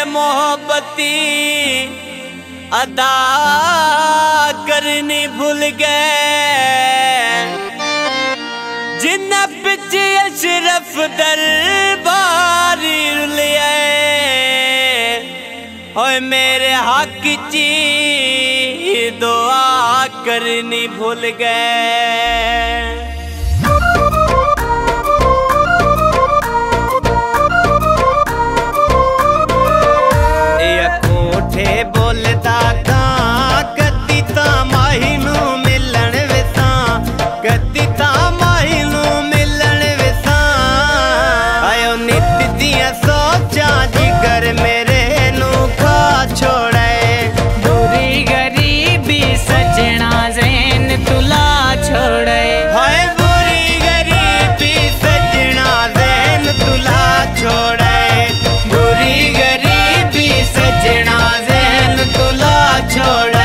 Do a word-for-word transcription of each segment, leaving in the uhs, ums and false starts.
मोहब्बती अदा करनी भूल गए। जिन्ना पिछे अशरफ दरबार लिया ओए मेरे हक ची दुआ करनी भूल गए। बोलता था कदी ता माही नू मिलन विसा, कदी ता माही नू मिलन विसा। आयो नित दिया सोचा जिगर मेरे नू खा छोड़े। बुरी गरीबी सजना ज़ैन तुला छोड़े। हाय बुरी गरीबी सजना ज़ैन तुला छोड़े। बुरी गरीबी सजना तुला छोड़े।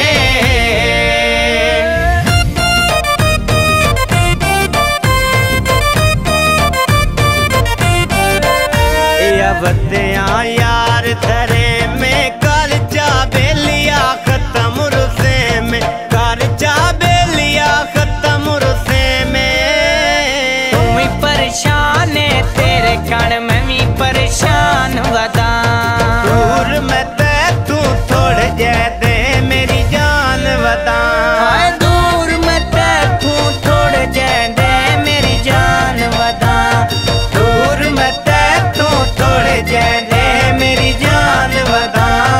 बतिया यार थरे में कर चा बेलिया खत्म रुसे में, कर चा बेलिया खत्म रुसे में। तुम ही परेशान है तेरे कण में भी परेशान वदा। दूर में तू थोड़े दे मेरी जान वदा। दूर में तू थोड़े दे मेरी जान वदा। दूर में तू थोड़े दे मेरी जान वदा।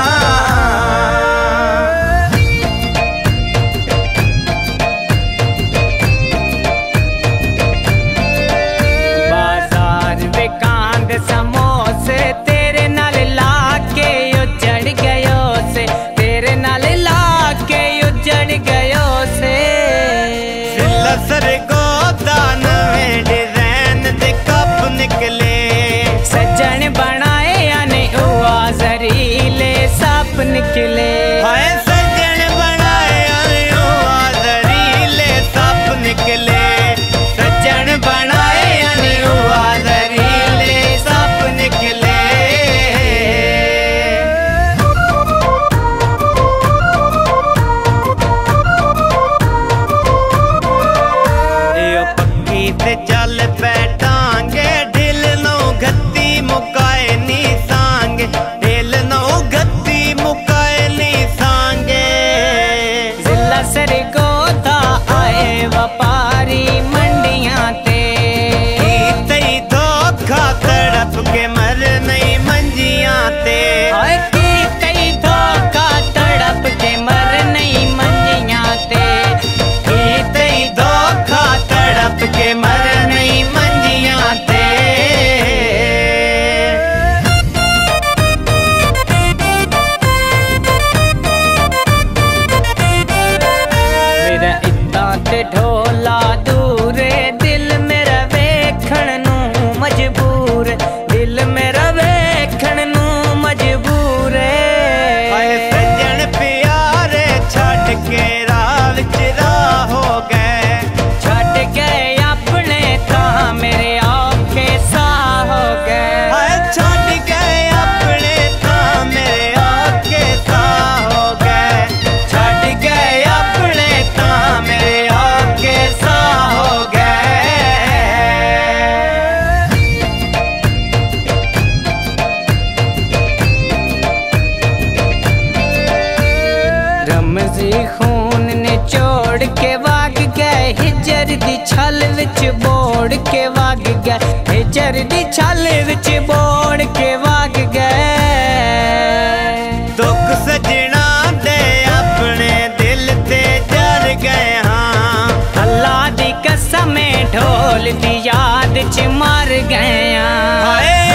बाजार वे कांद समोसे तेरे नाल ला के उजड़ गयो से, तेरे नाल ला के उजड़ गयो से। लसर गोदा नवे डिजाइन दे कप निकले। सजन बनाए यानी हुआ जरीले साप निकले। हाय सजन बनाए यानी हुआ जरीले साप निकले। सजन बनाए यानी हुआ जरीले साप निकले। ते चल बैठांगे ढिल नो गत्ती मुकाए नी सांगे। ढिल नो गत्ती मुकाए नी सांगे। जिला सर गोदा आए व्यापारी मंडियां ते। तई धोखा तड़प के मर नहीं मंजियां ते। की कई धोखा तड़प के मर नहीं मंजियां ते। की तई धोखा तड़प के मर नहीं मंजियां ते। मेरा इत्ता ते ढोला दूरे दिल मेरा वेखण नू मजबूर। दिल मेरा वेखण नू मजबूर। सजन प्यारे छड़ के राह चिरा हो गए। छड़ गए अपने ता मेरे औखे सा हो गए। छड़ गए अपने ता मेरे औखे सा हो गए। छड़ गए अपने ता मेरे औखे सा हो गए। रमजी खून ने चोड़ के वाग गए। हिजर दी छल विच बोड़ के वाग गए। हिजर दी छल विच बोड़ के वाग गए। दुख सजना दे अपने दिल ते जर गए। हाँ अल्लाह दी कसम ढोल दी याद च मर गए।